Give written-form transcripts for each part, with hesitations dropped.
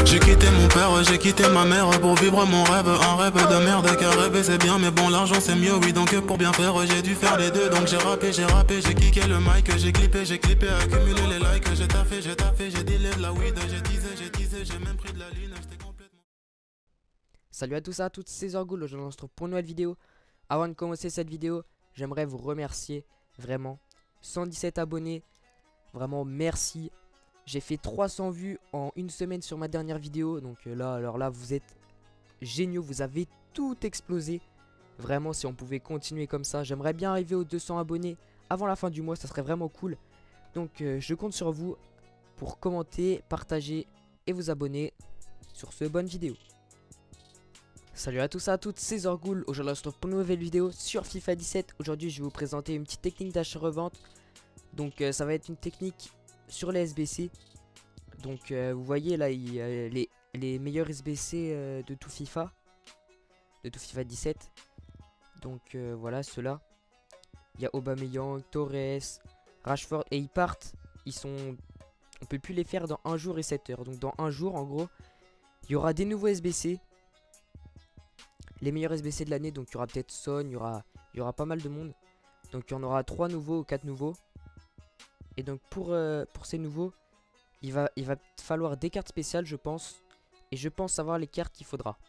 J'ai quitté mon père, j'ai quitté ma mère pour vivre mon rêve. Un rêve de merde car rêver c'est bien mais bon l'argent c'est mieux. Oui donc pour bien faire j'ai dû faire les deux. Donc j'ai rappé, j'ai kické le mic. J'ai clippé, accumulé les likes. J'ai taffé, j'ai dealé de la weed. J'ai teasé, j'ai même pris de la ligne. J'étais complètement... Salut à tous et à toutes, c'est Zorgoul, aujourd'hui on se retrouve pour une nouvelle vidéo. Avant de commencer cette vidéo, j'aimerais vous remercier, vraiment. 117 abonnés, vraiment merci. J'ai fait 300 vues en une semaine sur ma dernière vidéo, donc alors là vous êtes géniaux, vous avez tout explosé. Vraiment, si on pouvait continuer comme ça, j'aimerais bien arriver aux 200 abonnés avant la fin du mois, ça serait vraiment cool. Donc je compte sur vous pour commenter, partager et vous abonner sur ce bonne vidéo. Salut à tous et à toutes, c'est Zorgoul. Aujourd'hui on se retrouve pour une nouvelle vidéo sur FIFA 17. Aujourd'hui je vais vous présenter une petite technique d'achat-revente. Donc ça va être une technique sur les SBC. Donc vous voyez là il y a les meilleurs SBC de tout FIFA 17. Donc voilà ceux-là. Il y a Aubameyang, Torres, Rashford et ils partent. On peut plus les faire dans 1 jour et 7 heures. Donc dans 1 jour en gros il y aura des nouveaux SBC. Les meilleurs SBC de l'année, donc il y aura peut-être Son, il y aura pas mal de monde. Donc il y en aura 3 nouveaux ou 4 nouveaux. Et donc pour ces nouveaux, il va falloir des cartes spéciales je pense. Et je pense savoir les cartes qu'il faudra.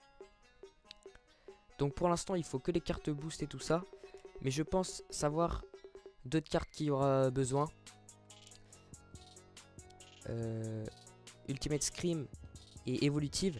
Donc pour l'instant il faut que les cartes boost et tout ça. Mais je pense savoir d'autres cartes qu'il y aura besoin. Ultimate Scream et Évolutive.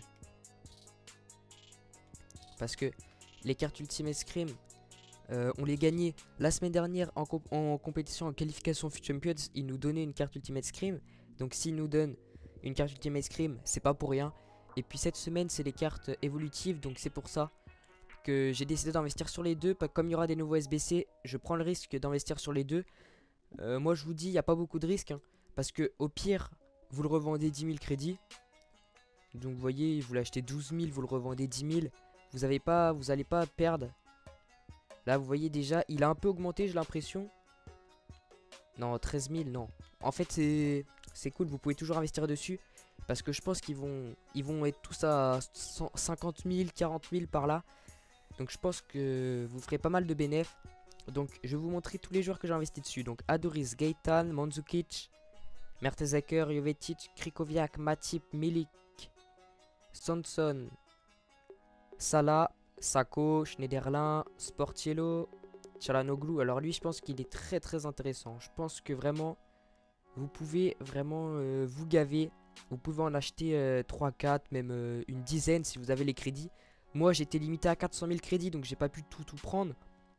Parce que les cartes Ultimate Scream, on les gagnait la semaine dernière en compétition en qualification FUT Champions. Ils nous donnaient une carte Ultimate Scream. Donc s'ils nous donnent une carte Ultimate Scream, c'est pas pour rien. Et puis cette semaine, c'est les cartes évolutives. Donc c'est pour ça que j'ai décidé d'investir sur les deux. Comme il y aura des nouveaux SBC, je prends le risque d'investir sur les deux. Moi je vous dis, il n'y a pas beaucoup de risques. Parce que au pire, vous le revendez 10 000 crédits. Donc vous voyez, vous l'achetez 12 000, vous le revendez 10 000. Vous allez pas perdre. Là vous voyez déjà il a un peu augmenté, j'ai l'impression. Non 13 000 non. En fait c'est cool, vous pouvez toujours investir dessus. Parce que je pense qu'ils vont être tous à 50 000, 40 000 par là. Donc je pense que vous ferez pas mal de bénéfices. Donc je vais vous montrer tous les joueurs que j'ai investi dessus. Donc Adoris, Gaëtan, Mandzukic, Mertesacker, Jovetic, Krikoviak, Matip, Milik, Sanson, Salah, Sako, Schneiderlin, Sportiello, Çalhanoğlu. Alors lui je pense qu'il est très très intéressant. Je pense que vraiment vous pouvez vraiment vous gaver. Vous pouvez en acheter 3, 4, même une dizaine si vous avez les crédits. Moi j'étais limité à 400 000 crédits donc j'ai pas pu tout prendre.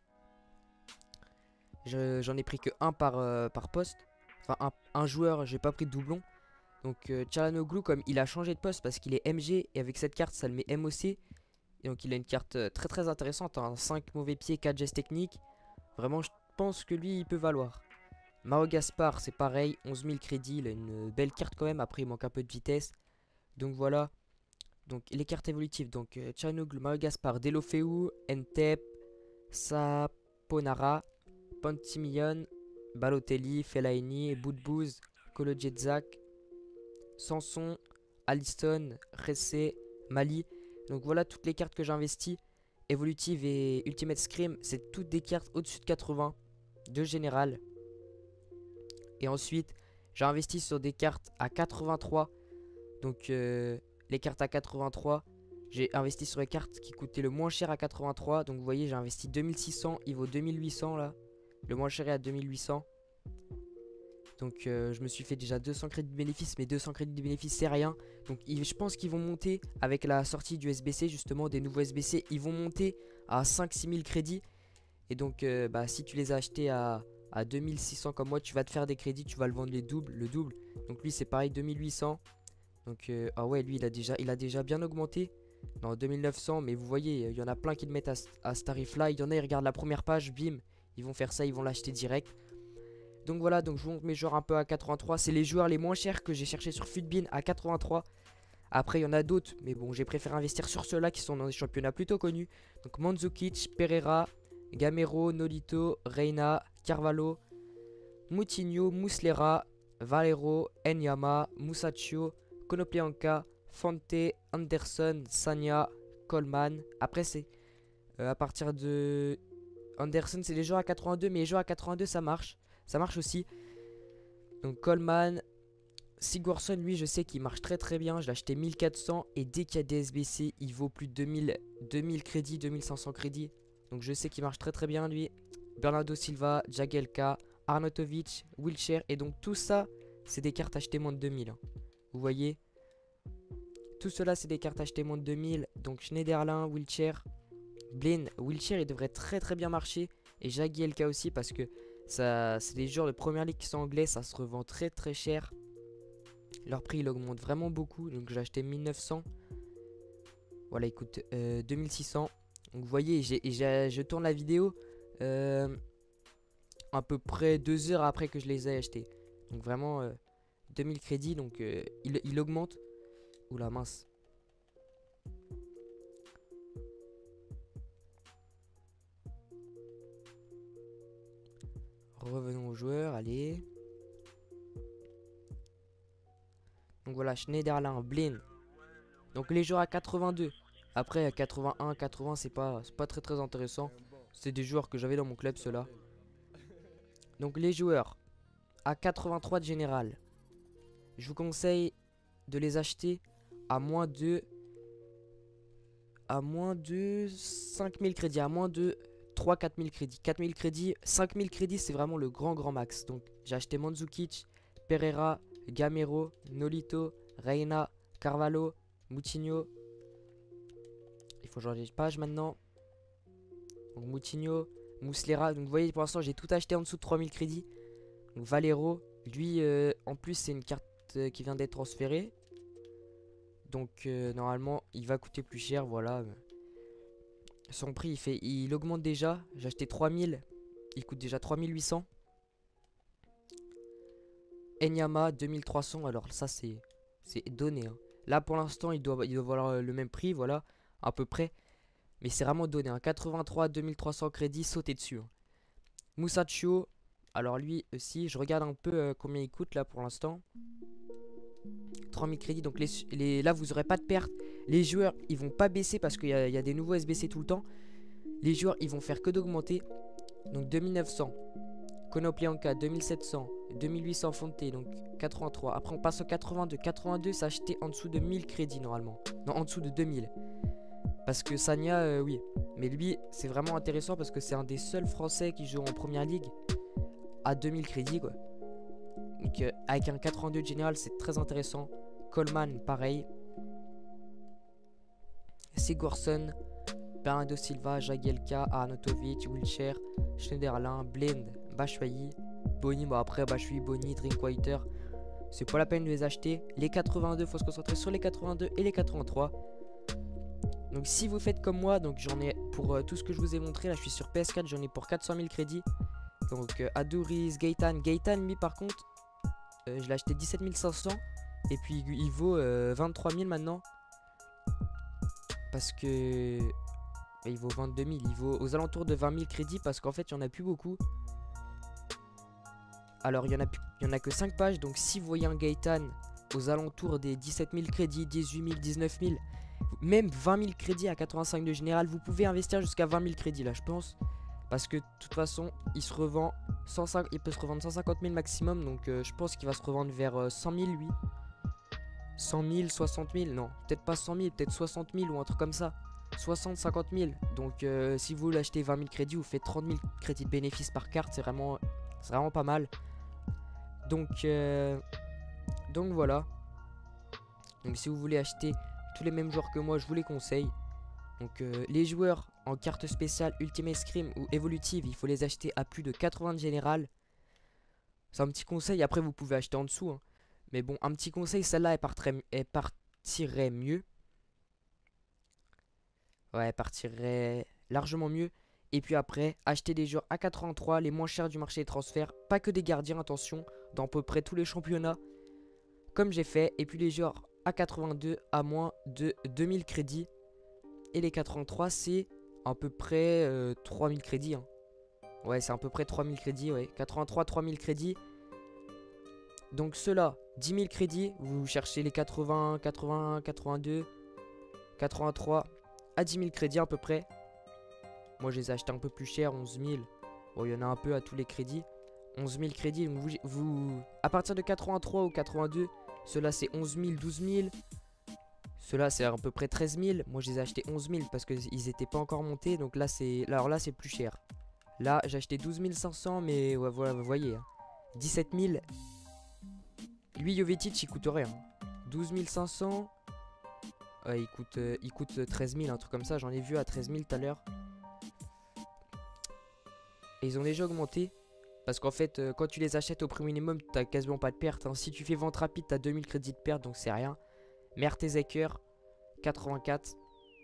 J'en ai pris que un par poste. Enfin un joueur, j'ai pas pris de doublon. Donc Çalhanoğlu comme il a changé de poste parce qu'il est MG et avec cette carte ça le met MOC. Et donc il a une carte très très intéressante, hein. 5 mauvais pieds, 4 gestes techniques. Vraiment je pense que lui il peut valoir. Mao Gaspar c'est pareil, 11 000 crédits, il a une belle carte quand même, après il manque un peu de vitesse. Donc voilà, donc les cartes évolutives, donc Çalhanoğlu, Mao Gaspar, Delofeu, Entep, Saponara, Pantimion, Balotelli, Fellaini, Boudbouz, Kolodziejczak, Sanson, Alisson, Ressé, Mali. Donc voilà toutes les cartes que j'ai investies. Évolutive et Ultimate Scream, c'est toutes des cartes au-dessus de 80 de général. Et ensuite, j'ai investi sur des cartes à 83. Donc les cartes à 83, j'ai investi sur les cartes qui coûtaient le moins cher à 83. Donc vous voyez, j'ai investi 2600, il vaut 2800 là. Le moins cher est à 2800. Donc je me suis fait déjà 200 crédits de bénéfice, mais 200 crédits de bénéfice c'est rien. Donc je pense qu'ils vont monter avec la sortie du SBC, justement des nouveaux SBC. Ils vont monter à 5-6 000 crédits. Et donc si tu les as achetés à 2600 comme moi, tu vas te faire des crédits, tu vas le vendre le double. Donc lui c'est pareil, 2800. Donc ah ouais, lui il a déjà bien augmenté. Non, 2900, mais vous voyez, il y en a plein qui le mettent à ce tarif là. Il y en a, ils regardent la première page, bim, ils vont faire ça, ils vont l'acheter direct. Donc voilà, donc je vous montre mes joueurs un peu à 83. C'est les joueurs les moins chers que j'ai cherché sur Futbin à 83. Après il y en a d'autres, mais bon j'ai préféré investir sur ceux-là qui sont dans des championnats plutôt connus. Donc Mandzukic, Pereira, Gamero, Nolito, Reina, Carvalho, Moutinho, Muslera, Valero, Enyama, Musacchio, Konoplyanka, Fonte, Anderson, Sagna, Coleman. Après, c'est à partir de Anderson, c'est les joueurs à 82, mais les joueurs à 82, ça marche. Ça marche aussi. Donc Coleman, Sigurdsson, lui, je sais qu'il marche très très bien. Je l'ai acheté 1400 et dès qu'il y a des SBC, il vaut plus de 2000 crédits, 2500 crédits. Donc je sais qu'il marche très très bien, lui. Bernardo Silva, Jagielka, Arnautovic, Wilshere. Et donc tout ça, c'est des cartes achetées moins de 2000. Hein. Vous voyez? Tout cela, c'est des cartes achetées moins de 2000. Donc Schneiderlin, Wilshere, Blaine, Wilshere, il devrait très très bien marcher. Et Jagielka aussi, parce que ça, c'est des joueurs de première ligue qui sont anglais. Ça se revend très très cher. Leur prix, il augmente vraiment beaucoup. Donc j'ai acheté 1900. Voilà, il coûte 2600. Donc vous voyez, je tourne la vidéo à peu près 2 heures après que je les ai achetés. Donc vraiment 2000 crédits. Donc il augmente. Oula mince. Revenons aux joueurs, allez. Donc voilà, Schneiderlin, Blaine. Donc les joueurs à 82. Après à 81, 80, c'est pas très très intéressant. C'est des joueurs que j'avais dans mon club, ceux-là. Donc les joueurs à 83 de général. Je vous conseille de les acheter à moins de 5000 crédits, à moins de 3-4000 crédits. 4000 crédits, 5000 crédits, c'est vraiment le grand max. Donc j'ai acheté Mandzukic, Pereira, Gamero, Nolito, Reina, Carvalho, Moutinho. Il faut changer de page maintenant. Donc Moutinho, Muslera. Donc vous voyez, pour l'instant, j'ai tout acheté en dessous de 3000 crédits. Donc Valero, lui, en plus, c'est une carte qui vient d'être transférée. Donc normalement, il va coûter plus cher. Voilà. Son prix, il augmente déjà. J'ai acheté 3000. Il coûte déjà 3800. Enyama 2300. Alors ça, c'est donné. Hein. Là, pour l'instant, il doit valoir le même prix. Voilà, à peu près. Mais c'est vraiment donné. Hein. 83, 2300 crédits, sauter dessus. Hein. Musacchio. Alors lui aussi, je regarde un peu combien il coûte là pour l'instant. 3000 crédits. Donc là, vous n'aurez pas de perte. Les joueurs, ils vont pas baisser parce qu'il y a des nouveaux SBC tout le temps. Les joueurs, ils vont faire que d'augmenter. Donc 2900. Konoplyanka 2700. 2800 Fonte. Donc 83. Après, on passe au 82. 82, c'est acheté en dessous de 1000 crédits normalement. Non, en dessous de 2000. Parce que Sagna, oui. Mais lui, c'est vraiment intéressant parce que c'est un des seuls Français qui joue en première ligue à 2000 crédits, quoi. Donc, avec un 82 de général, c'est très intéressant. Coleman, pareil. Sigurdsson, Bernardo Silva, Jagielka, Arnautovic, Wilshere, Schneiderlin, Blind, Batshuayi, Boni. Bon, après, Batshuayi, Boni, Drinkwater, c'est pas la peine de les acheter. Les 82, faut se concentrer sur les 82 et les 83. Donc si vous faites comme moi, donc j'en ai pour tout ce que je vous ai montré, là je suis sur PS4, j'en ai pour 400 000 crédits. Donc Aduriz, Gaëtan, lui par contre, je l'ai acheté 17 500 et puis il vaut 23 000 maintenant. Parce que il vaut 22 000, il vaut aux alentours de 20 000 crédits parce qu'en fait il n'y en a plus beaucoup. Alors il y en a que 5 pages, donc si vous voyez un Gaëtan aux alentours des 17 000 crédits, 18 000, 19 000, même 20 000 crédits à 85 de général, vous pouvez investir jusqu'à 20 000 crédits là je pense. Parce que de toute façon il se revend 105, il peut se revendre 150 000 maximum, donc je pense qu'il va se revendre vers 100 000 lui. 100 000, 60 000, non, peut-être pas 100 000, peut-être 60 000 ou un truc comme ça. 60, 50 000. Donc si vous l'achetez 20 000 crédits, vous faites 30 000 crédits de bénéfice par carte, c'est vraiment pas mal. Donc voilà. Donc si vous voulez acheter tous les mêmes joueurs que moi, je vous les conseille. Donc les joueurs en carte spéciale Ultimate Scrim ou évolutive, il faut les acheter à plus de 80 de général. C'est un petit conseil, après vous pouvez acheter en dessous. Hein. Mais bon, un petit conseil, celle-là, elle partirait mieux. Ouais, elle partirait largement mieux. Et puis après, acheter des joueurs à 83, les moins chers du marché des transferts. Pas que des gardiens, attention, dans à peu près tous les championnats. Comme j'ai fait. Et puis les joueurs à 82 à moins de 2000 crédits. Et les 83, c'est à peu près 3000 crédits. Hein. Ouais, c'est à peu près 3000 crédits, ouais. 83, 3000 crédits. Donc ceux-là, 10 000 crédits, vous cherchez les 80, 81, 82, 83, à 10 000 crédits à peu près. Moi je les ai achetés un peu plus cher, 11 000. Bon, il y en a un peu à tous les crédits. 11 000 crédits, donc à partir de 83 ou 82, ceux-là c'est 11 000, 12 000. Ceux-là c'est à peu près 13 000. Moi je les ai achetés 11 000 parce qu'ils n'étaient pas encore montés. Donc là c'est plus cher. Là j'ai acheté 12 500, mais ouais, voilà, vous voyez. 17 000. Lui Jovetic il coûte rien. 12 500. Ouais, il coûte 13 000, un truc comme ça. J'en ai vu à 13 000 tout à l'heure. Et ils ont déjà augmenté. Parce qu'en fait, quand tu les achètes au prix minimum, t'as quasiment pas de perte. Hein. Si tu fais vente rapide, t'as 2000 crédits de perte, donc c'est rien. Mertesacker, 84.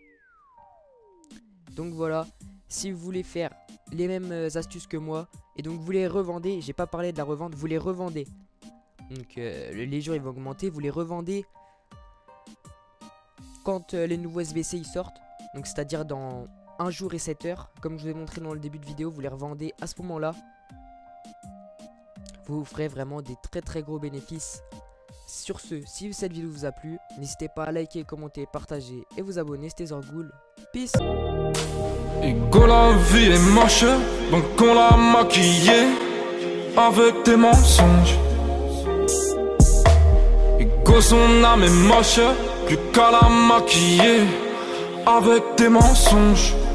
Donc voilà. Si vous voulez faire les mêmes astuces que moi, et donc vous les revendez, j'ai pas parlé de la revente, vous les revendez. Donc les jours ils vont augmenter, vous les revendez quand les nouveaux SBC ils sortent. Donc c'est-à-dire dans 1 jour et 7 heures. Comme je vous ai montré dans le début de vidéo, vous les revendez à ce moment-là. Vous ferez vraiment des très gros bénéfices. Sur ce, si cette vidéo vous a plu, n'hésitez pas à liker, commenter, partager et vous abonner. C'était Zorgoul. Peace. Ego, la vie est moche, donc on l'a maquillée avec des mensonges. Ego, son âme est moche, plus qu'à la maquiller avec des mensonges.